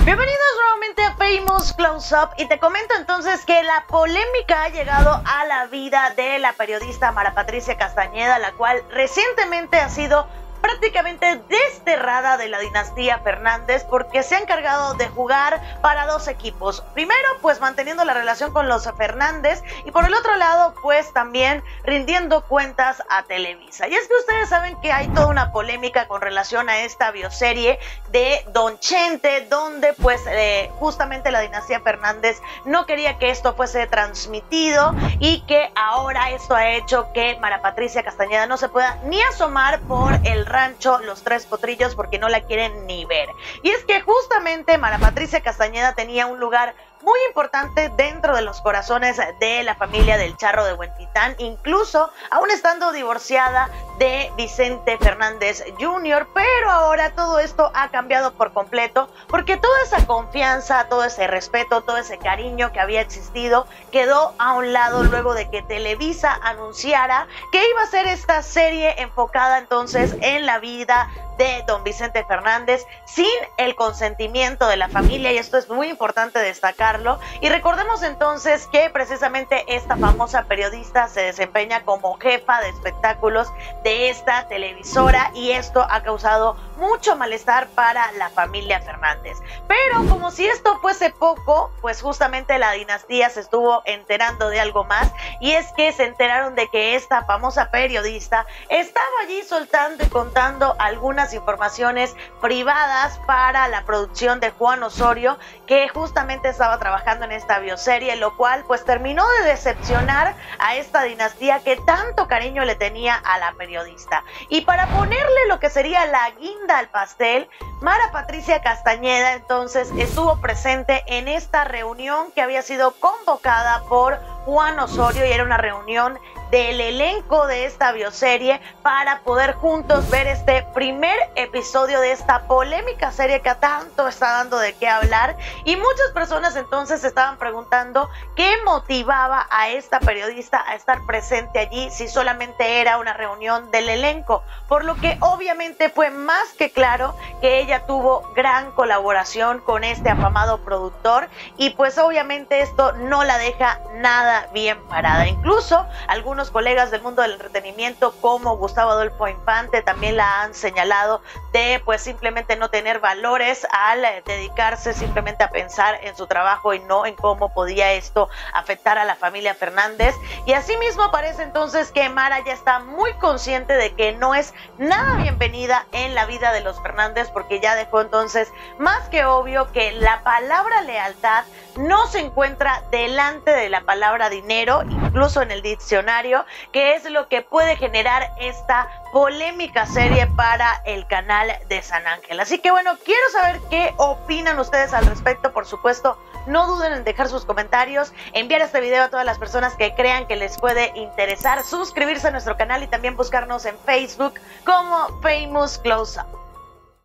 Bienvenidos nuevamente a Famous Close Up y te comento entonces que la polémica ha llegado a la vida de la periodista Mara Patricia Castañeda, la cual recientemente ha sido prácticamente desterrada de la dinastía Fernández porque se ha encargado de jugar para dos equipos. Primero, pues manteniendo la relación con los Fernández y por el otro lado, pues también rindiendo cuentas a Televisa. Y es que ustedes saben que hay toda una polémica con relación a esta bioserie de Don Chente, donde pues justamente la dinastía Fernández no quería que esto fuese transmitido y que ahora esto ha hecho que Mara Patricia Castañeda no se pueda ni asomar por el rancho Los Tres Potrillos porque no la quieren ni ver. Y es que justamente Mara Patricia Castañeda tenía un lugar muy importante dentro de los corazones de la familia del Charro de Huentitán, incluso aún estando divorciada de Vicente Fernández Jr., pero ahora todo esto ha cambiado por completo porque toda esa confianza, todo ese respeto, todo ese cariño que había existido quedó a un lado luego de que Televisa anunciara que iba a ser esta serie enfocada entonces en la vida de don Vicente Fernández sin el consentimiento de la familia, y esto es muy importante destacarlo. Y recordemos entonces que precisamente esta famosa periodista se desempeña como jefa de espectáculos de esta televisora y esto ha causado mucho malestar para la familia Fernández. Pero como si esto fuese poco, pues justamente la dinastía se estuvo enterando de algo más, y es que se enteraron de que esta famosa periodista estaba allí soltando y contando algunas informaciones privadas para la producción de Juan Osorio, que justamente estaba trabajando en esta bioserie, lo cual pues terminó de decepcionar a esta dinastía que tanto cariño le tenía a la periodista. Y para ponerle lo que sería la guinda al pastel, Mara Patricia Castañeda entonces estuvo presente en esta reunión que había sido convocada por Juan Osorio, y era una reunión del elenco de esta bioserie para poder juntos ver este primer episodio de esta polémica serie que tanto está dando de qué hablar. Y muchas personas entonces se estaban preguntando qué motivaba a esta periodista a estar presente allí si solamente era una reunión del elenco, por lo que obviamente fue más que claro que ella tuvo gran colaboración con este afamado productor, y pues obviamente esto no la deja nada bien parada. Incluso algunos colegas del mundo del entretenimiento como Gustavo Adolfo Infante también la han señalado de pues simplemente no tener valores al dedicarse simplemente a pensar en su trabajo y no en cómo podía esto afectar a la familia Fernández. Y asimismo parece entonces que Mara ya está muy consciente de que no es nada bienvenida en la vida de los Fernández, porque ya dejó entonces más que obvio que la palabra lealtad no se encuentra delante de la palabra dinero, incluso en el diccionario, que es lo que puede generar esta polémica serie para el canal de San Ángel. Así que bueno, quiero saber qué opinan ustedes al respecto. Por supuesto, no duden en dejar sus comentarios, enviar este video a todas las personas que crean que les puede interesar, suscribirse a nuestro canal y también buscarnos en Facebook como Famous Close Up.